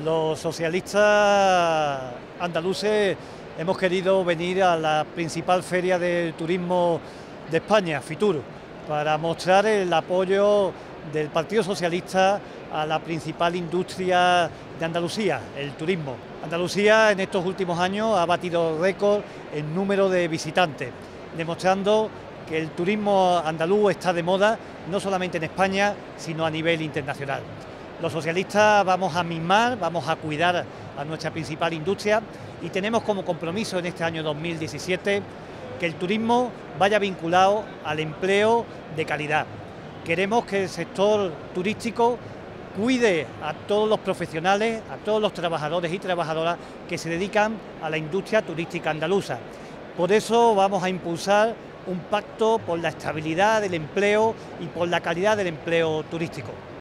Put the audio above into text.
Los socialistas andaluces hemos querido venir a la principal feria del turismo de España, Fitur, para mostrar el apoyo del Partido Socialista a la principal industria de Andalucía, el turismo. Andalucía en estos últimos años ha batido récord en número de visitantes, demostrando que el turismo andaluz está de moda no solamente en España, sino a nivel internacional. Los socialistas vamos a mimar, vamos a cuidar a nuestra principal industria y tenemos como compromiso en este año 2017 que el turismo vaya vinculado al empleo de calidad. Queremos que el sector turístico cuide a todos los profesionales, a todos los trabajadores y trabajadoras que se dedican a la industria turística andaluza. Por eso vamos a impulsar un pacto por la estabilidad del empleo y por la calidad del empleo turístico.